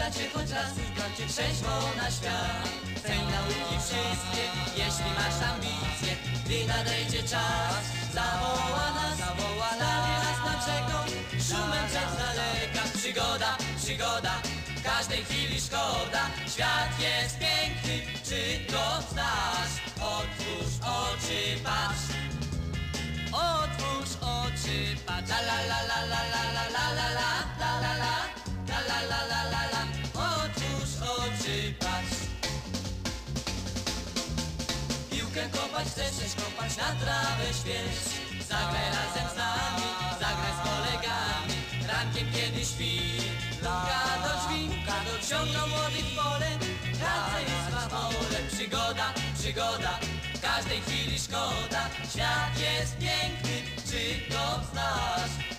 Cię choć raz już bracie trzeźwo na świat. Chcę nauki wszystkie, jeśli masz ambicje. Gdy nadejdzie czas, zawoła nas nad rzeką, szumem brzeg z daleka. Przygoda, przygoda, każdej chwili szkoda. Świat jest piękny, czy go znasz? Otwórz oczy, patrz. Otwórz oczy, patrz. La la la la la la la la la la la la. La la la la la la. Otwórz oczy, patrz. Piłkę kopać chcesz, kopać na trawę śwież. Zagraj razem z nami, zagraj z kolegami. Rankiem kiedy śpi, puka do drzwi, ciągną młody w pole. Praca jest famole. Przygoda, przygoda, każdej chwili szkoda. Świat jest piękny, czy go znasz?